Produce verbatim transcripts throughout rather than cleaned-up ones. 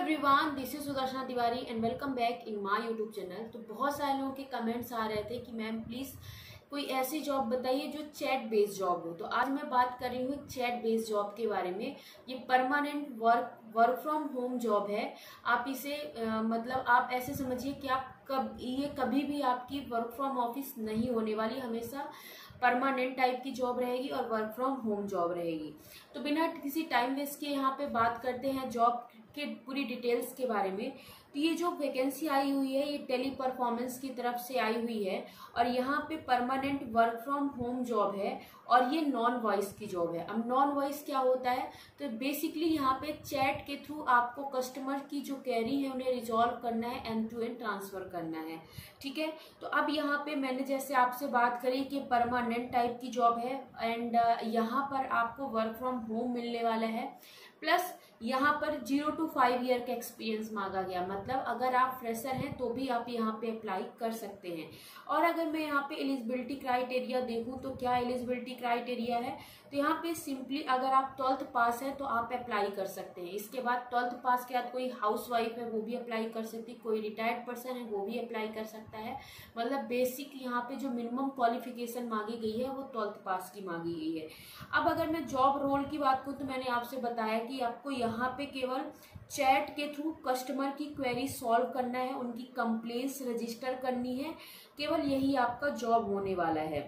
Everyone, this is Sudarshana Tiwari and welcome back in my YouTube channel. तो बहुत सारे लोगों के कमेंट्स आ रहे थे कि मैम प्लीज़ कोई ऐसी जॉब बताइए जो चैट बेस्ड जॉब हो। तो आज मैं बात कर रही हूँ चैट बेस्ड जॉब के बारे में। ये permanent work work from home job है। आप इसे आ, मतलब आप ऐसे समझिए कि आप कब ये कभी भी आपकी वर्क फ्रॉम ऑफिस नहीं होने वाली, हमेशा परमानेंट टाइप की जॉब रहेगी और वर्क फ्रॉम होम जॉब रहेगी। तो बिना किसी टाइम वेस्ट के यहाँ पे बात करते हैं जॉब के पूरी डिटेल्स के बारे में। तो ये जो वैकेंसी आई हुई है ये टेली परफॉर्मेंस की तरफ से आई हुई है और यहाँ पे permanent work from home job है और ये नॉन वॉइस की जॉब है। अब नॉन वॉइस क्या होता है? तो बेसिकली यहाँ पे चैट के थ्रू आपको कस्टमर की जो क्वेरी है उन्हें रिजॉल्व करना है, एंड टू एंड ट्रांसफर करना है। ठीक है, तो अब यहाँ पे मैंने जैसे आपसे बात करी कि परमानेंट टाइप की जॉब है एंड यहाँ पर आपको वर्क फ्रॉम होम मिलने वाला है, प्लस यहाँ पर जीरो टू फाइव ईयर का एक्सपीरियंस मांगा गया। मतलब अगर आप फ्रेशर हैं तो भी आप यहाँ पे अप्लाई कर सकते हैं। और अगर मैं यहाँ पे एलिजिबिलिटी क्राइटेरिया देखूँ तो क्या एलिजिबिलिटी क्राइटेरिया है? तो यहाँ पे सिंपली अगर आप ट्वेल्थ पास है तो आप अप्लाई कर सकते हैं। इसके बाद ट्वेल्थ पास के बाद कोई हाउस वाइफ है वो भी अप्लाई कर सकती है, कोई रिटायर्ड पर्सन है वो भी अप्लाई कर सकता है। मतलब बेसिक यहाँ पे जो मिनिमम क्वालिफिकेशन मांगी गई है वो ट्वेल्थ पास की मांगी गई है। अब अगर मैं जॉब रोल की बात करूँ तो मैंने आपसे बताया कि आपको यहाँ पे केवल चैट के थ्रू कस्टमर की क्वेरी सॉल्व करना है, उनकी कंप्लेंट्स रजिस्टर करनी है, केवल यही आपका जॉब होने वाला है।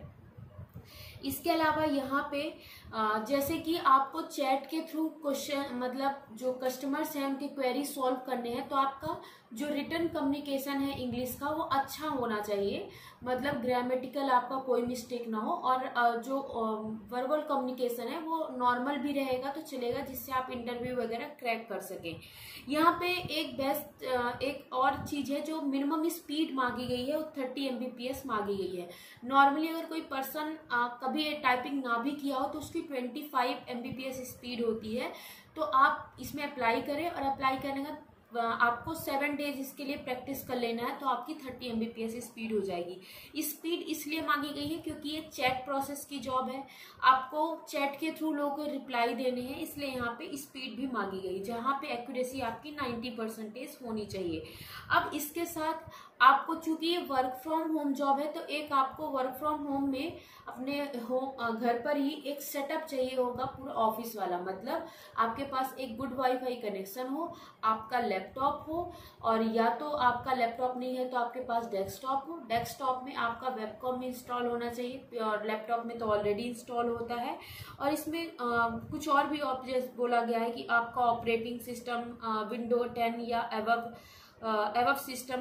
इसके अलावा यहाँ पे जैसे कि आपको चैट के थ्रू क्वेश्चन मतलब जो कस्टमर्स हैं उनके क्वेरी सॉल्व करने हैं, तो आपका जो रिटर्न कम्युनिकेशन है इंग्लिश का वो अच्छा होना चाहिए। मतलब ग्रामेटिकल आपका कोई मिस्टेक ना हो, और जो वर्बल कम्युनिकेशन है वो नॉर्मल भी रहेगा तो चलेगा, जिससे आप इंटरव्यू वगैरह क्रैक कर सकें। यहाँ पे एक बेस्ट एक और चीज़ है, जो मिनिमम स्पीड मांगी गई है वो thirty M B P S मांगी गई है। नॉर्मली अगर कोई पर्सन कभी टाइपिंग ना भी किया हो तो उसकी twenty five M B P S speed होती है। तो आप इसमें अप्लाई करें, और अप्लाई करने का आपको सेवन डेज इसके लिए प्रैक्टिस कर लेना है, तो आपकी thirty M B P S speed हो जाएगी। स्पीड इसलिए मांगी गई है क्योंकि ये चैट प्रोसेस की जॉब है, आपको चैट के थ्रू लोगों को रिप्लाई देने हैं, इसलिए यहाँ पे स्पीड भी मांगी गई, जहाँ पे एक्यूरेसी आपकी नाइन्टी परसेंटेज होनी चाहिए। अब इसके साथ आपको, चूंकि ये वर्क फ्रॉम होम जॉब है, तो एक आपको वर्क फ्रॉम होम में अपने होम घर पर ही एक सेटअप चाहिए होगा पूरा ऑफिस वाला। मतलब आपके पास एक गुड वाईफाई कनेक्शन हो, आपका लैपटॉप हो, और या तो आपका लैपटॉप नहीं है तो आपके पास डेस्कटॉप हो। डेस्कटॉप में आपका वेबकॉम इंस्टॉल होना चाहिए, और लैपटॉप में तो ऑलरेडी इंस्टॉल होता है। और इसमें आ, कुछ और भी ऑप्शन बोला गया है कि आपका ऑपरेटिंग सिस्टम विंडो टेन या एबव एवब सिस्टम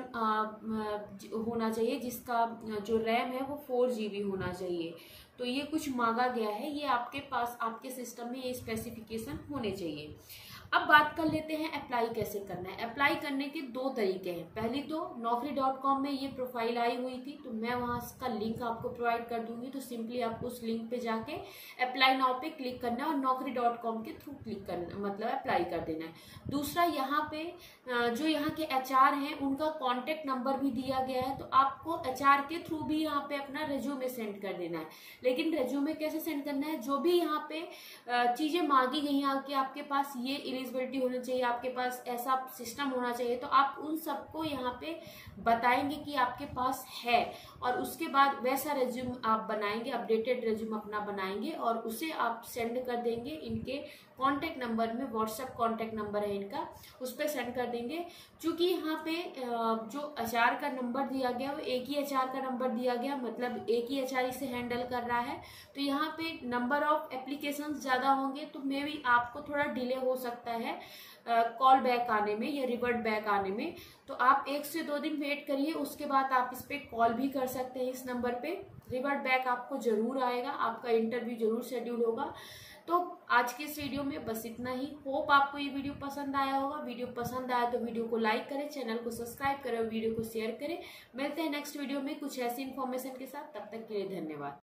होना चाहिए, जिसका जो रैम है वो फोर जी बी होना चाहिए। तो ये कुछ मांगा गया है, ये आपके पास आपके सिस्टम में ये स्पेसिफिकेशन होने चाहिए। अब बात कर लेते हैं अप्लाई कैसे करना है। अप्लाई करने के दो तरीके हैं। पहली तो नौकरी डॉट कॉम में ये प्रोफाइल आई हुई थी, तो मैं वहाँ इसका लिंक आपको प्रोवाइड कर दूंगी। तो सिंपली आपको उस लिंक पे जाके अप्लाई नाउ पे क्लिक करना है और नौकरी डॉट कॉम के थ्रू क्लिक करना, मतलब अप्लाई कर देना है। दूसरा, यहाँ पे जो यहाँ के एच आर हैं उनका कॉन्टेक्ट नंबर भी दिया गया है, तो आपको एच आर के थ्रू भी यहाँ पे अपना रेज्यूमे सेंड कर देना है। लेकिन रेज्यूमे कैसे सेंड करना है? जो भी यहाँ पे चीजें मांगी गई हैं कि आपके पास ये एलिजिबिलिटी होनी चाहिए, आपके पास ऐसा सिस्टम होना चाहिए, तो आप उन सबको यहाँ पे बताएंगे कि आपके पास है, और उसके बाद वैसा रेज्यूम आप बनाएंगे, अपडेटेड रेज्यूम अपना बनाएंगे और उसे आप सेंड कर देंगे। इनके कांटेक्ट नंबर में, व्हाट्सएप कांटेक्ट नंबर है इनका, उस पर सेंड कर देंगे। क्योंकि यहाँ पे जो एचआर का नंबर दिया गया वो एक ही एचआर का नंबर दिया गया, मतलब एक ही एचआर इसे हैंडल कर रहा है, तो यहाँ पे नंबर ऑफ एप्लीकेशंस ज़्यादा होंगे, तो मे बी आपको थोड़ा डिले हो सकता है कॉल uh, बैक आने में या रिवर्ट बैक आने में। तो आप एक से दो दिन वेट करिए, उसके बाद आप इस पे कॉल भी कर सकते हैं। इस नंबर पे रिवर्ट बैक आपको जरूर आएगा, आपका इंटरव्यू जरूर शेड्यूल होगा। तो आज के इस वीडियो में बस इतना ही। होप आपको ये वीडियो पसंद आया होगा। वीडियो पसंद आया तो वीडियो को लाइक करें, चैनल को सब्सक्राइब करें और वीडियो को शेयर करें। मिलते हैं नेक्स्ट वीडियो में कुछ ऐसी इन्फॉर्मेशन के साथ, तब तक के लिए धन्यवाद।